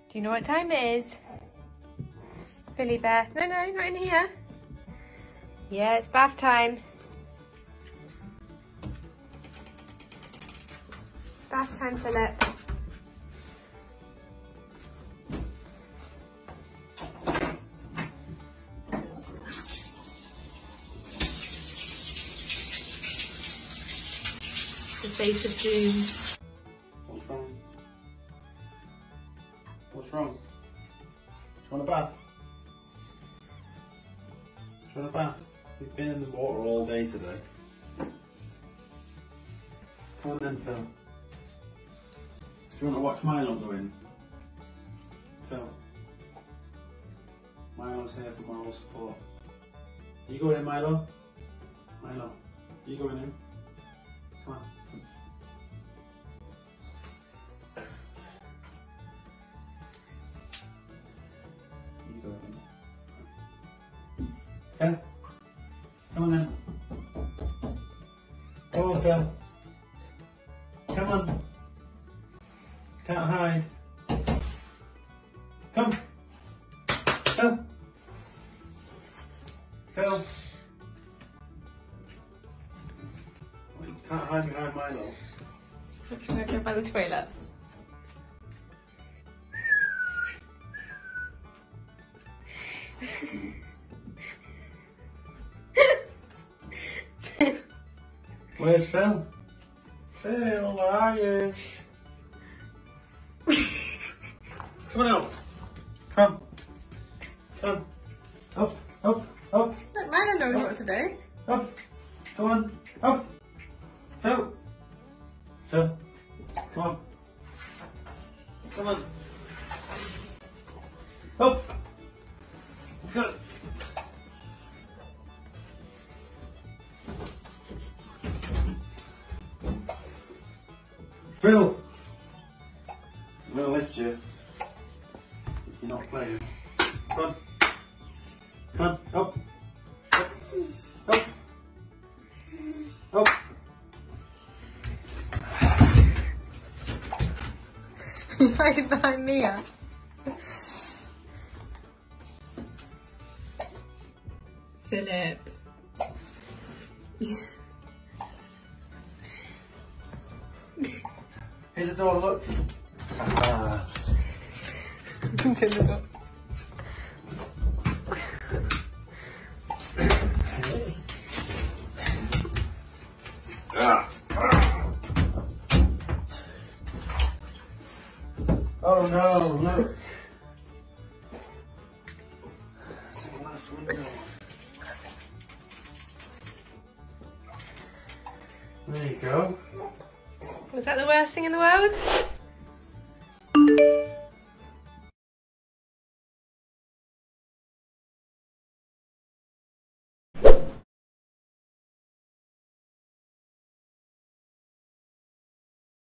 Do you know what time it is? Billy Bear. No, not in here. Yeah, it's bath time. Bath time, Philip. The face of doom. What's wrong? What's wrong? Do you want a bath? Do you want a bath? We've been in the water all day today. Come on then, Phil. Do you want to watch Milo go in? Phil. Milo's here for moral support. Are you going in, Milo? Milo, are you going in? Come on. You go in. Phil? Come on then. Come on, Phil. Come on. Can't hide. Come. Phil. Phil. You can't hide behind Milo. I'm gonna go by the toilet. Where's Phil? Phil, where are you? Come on out. Come. Come. Up, up, up. Look, Milo knows what to do. Up. Come on. Up. Phil. Phil. Come on. Come on. Up. Good. Phil. I'm going to lift you. If you're not playing. Come on. Come on. Up. Up. Up. Up. You're hiding behind Mia. Philip. Here's the door, look. Ah. Ah. Oh no, look. It's a glass window. There you go. Was that the worst thing in the world?